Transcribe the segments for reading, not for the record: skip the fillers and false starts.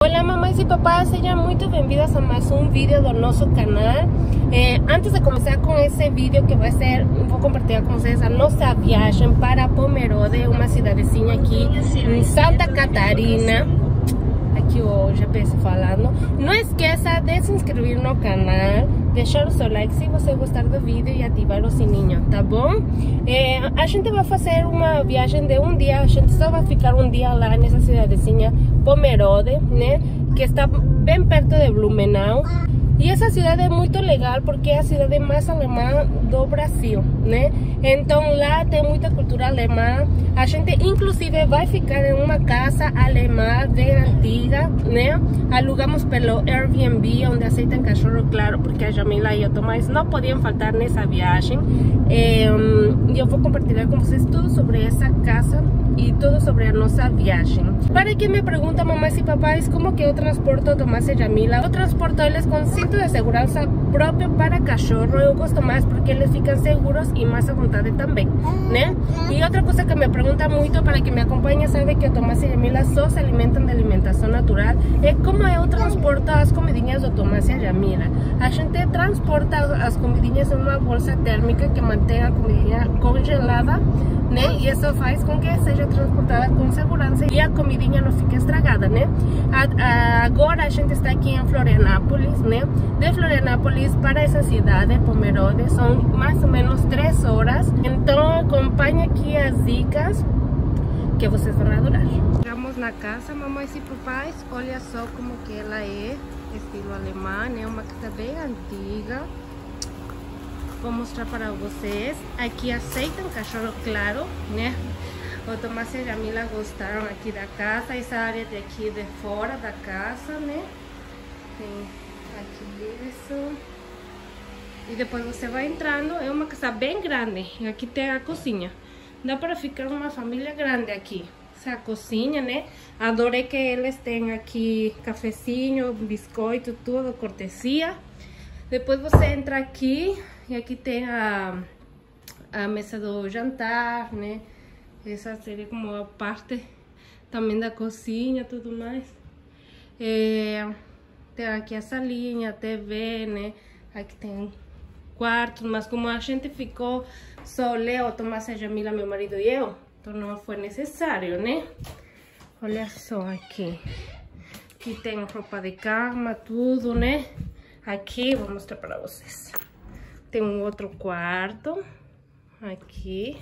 Olá mamães e papás, sejam muito bem-vindas a mais um vídeo do nosso canal. Antes de começar com esse vídeo que vai ser, vou compartilhar com vocês a nossa viagem para Pomerode, uma cidadezinha aqui em Santa Catarina. Aqui o GPS falando. Não esqueça de se inscrever no canal, deixar o seu like se você gostar do vídeo e ativar o sininho, tá bom? A gente vai fazer uma viagem de um dia, a gente só vai ficar um dia lá nessa cidadezinha Pomerode, né? Que está bem perto de Blumenau. E essa cidade é muito legal porque é a cidade mais alemã do Brasil, né? Então lá tem muita cultura alemã. A gente inclusive vai ficar em uma casa alemã bem antiga, né? Alugamos pelo Airbnb, onde aceitam cachorro, claro, porque a Jamila e o Tomás não podiam faltar nessa viagem. E eu vou compartilhar com vocês tudo sobre essa casa e tudo sobre a nossa viagem. Para quem me pergunta, mamães e papais, como que eu transporto o Tomás e Jamila, eu transporto eles com cinto de segurança próprio para cachorro. Eu gosto mais porque eles ficam seguros e mais à vontade também, né? E outra coisa que me pergunta muito, para quem me acompanha sabe que o Tomás e Jamila só se alimentam de alimentação natural, é como eu transporto as comidinhas do Tomás e Jamila. A gente transporta as comidinhas em uma bolsa térmica que mantém a comidinha congelada, né? E isso faz com que seja transportada com segurança e a comidinha não fique estragada, né? Agora a gente está aqui em Florianópolis, né? De Florianópolis para essa cidade, Pomerode, são mais ou menos 3 horas. Então acompanhe aqui as dicas que vocês vão adorar. Chegamos na casa, mamães e papais. Olha só como que ela é, estilo alemã, né? Uma casa bem antiga. Vou mostrar para vocês. Aqui aceitam cachorro, claro, né? O Tomás e a Jamila gostaram aqui da casa. Essa área de aqui de fora da casa, né? Tem aqui isso. E depois você vai entrando. É uma casa bem grande. E aqui tem a cozinha. Dá para ficar uma família grande aqui. Essa é a cozinha, né? Adorei que eles têm aqui cafezinho, biscoito, tudo, cortesia. Depois você entra aqui. E aqui tem a mesa do jantar, né? Essa seria como a parte também da cozinha e tudo mais. Tem aqui a salinha, a TV, né? Aqui tem quartos, mas como a gente ficou só Leo, Tomás, a Jamila, meu marido e eu, então não foi necessário, né? Olha só aqui. Aqui tem roupa de cama, tudo, né? Aqui, vou mostrar para vocês. Tem um outro quarto aqui,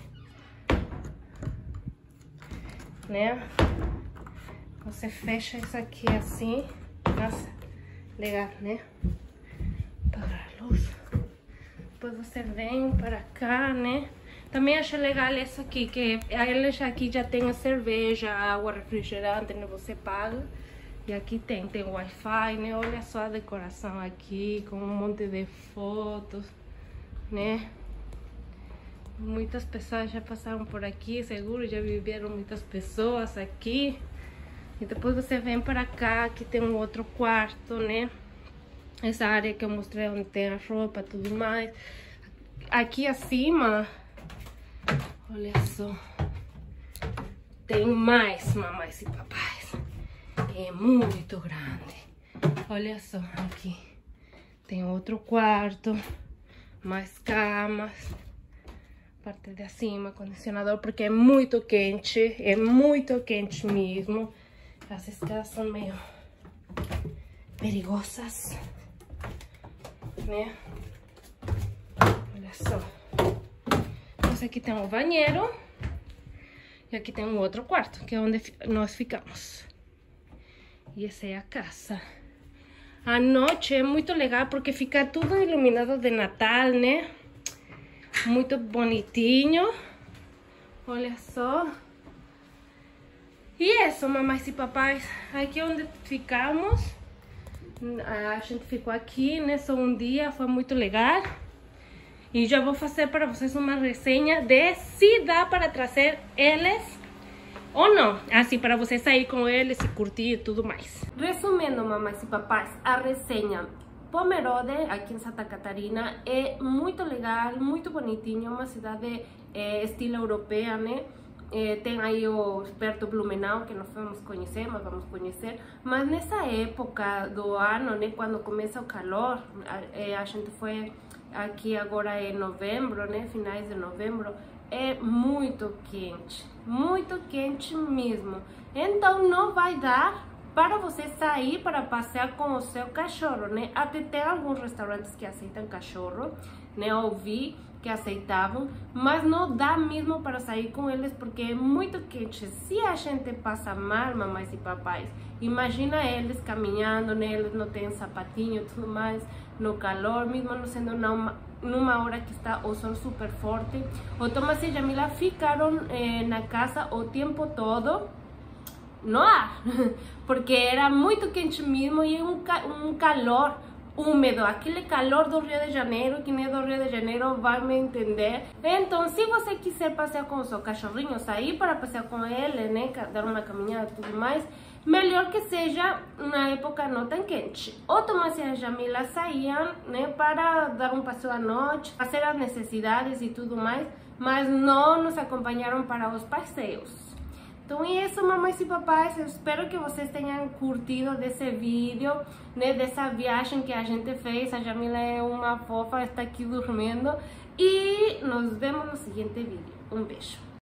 né? Você fecha isso aqui assim. Nossa, legal, né? Apagar a luz. Depois você vem para cá, né? Também achei legal isso aqui, que eles aqui já tem a cerveja, água, refrigerante, né? Você paga. E aqui tem Wi-Fi, né? Olha só a decoração aqui, com um monte de fotos, né? Muitas pessoas já passaram por aqui, seguro, já viveram muitas pessoas aqui. E depois você vem para cá, que tem um outro quarto, né? Essa área que eu mostrei, onde tem a roupa e tudo mais. Aqui acima, olha só, tem mais, mamães e papais. É muito grande. Olha só, aqui tem outro quarto, mais camas. Parte de cima, condicionador, porque é muito quente mesmo. As escadas são meio perigosas, né? Olha só. Então aqui tem um banheiro e aqui tem um outro quarto, que é onde nós ficamos. E essa é a casa. À noite é muito legal porque fica tudo iluminado de Natal, né? Muito bonitinho. Olha só. E isso, mamães e papais. Aqui é onde ficamos. A gente ficou aqui, né? Só um dia, foi muito legal. E já vou fazer para vocês uma resenha de se dá para trazer eles ou não. Assim, para vocês sair com eles e curtir e tudo mais. Resumindo, mamães e papais, a resenha. Pomerode, aqui em Santa Catarina, é muito legal, muito bonitinho, uma cidade estilo europeia, né? tem aí o Esperto Blumenau, que nós vamos conhecer, mas nessa época do ano, né, quando começa o calor, a gente foi aqui agora em novembro, né, finais de novembro, é muito quente mesmo, então não vai dar para você sair para passear com o seu cachorro, né? Até tem alguns restaurantes que aceitam cachorro, né? Eu vi que aceitavam, mas não dá mesmo para sair com eles porque é muito quente. Se a gente passa mal, mamães e papais, imagina eles caminhando, né? Eles não têm sapatinho e tudo mais, no calor, mesmo não sendo numa hora que está o sol super forte. O Tomás e Jamila ficaram na casa o tempo todo, no ar, porque era muito quente mesmo e um calor úmido, aquele calor do Rio de Janeiro, que nem do Rio de Janeiro vai me entender. Então, se você quiser passear com o seu cachorrinho, sair para passear com ele, né, dar uma caminhada e tudo mais, melhor que seja na época não tão quente. O Tomás e a Jamila saíam, né, para dar um passeio à noite, fazer as necessidades e tudo mais, mas não nos acompanharam para os passeios. Então é isso, mamães e papais, eu espero que vocês tenham curtido desse vídeo, né, dessa viagem que a gente fez. A Jamila é uma fofa, está aqui dormindo e nos vemos no seguinte vídeo. Um beijo.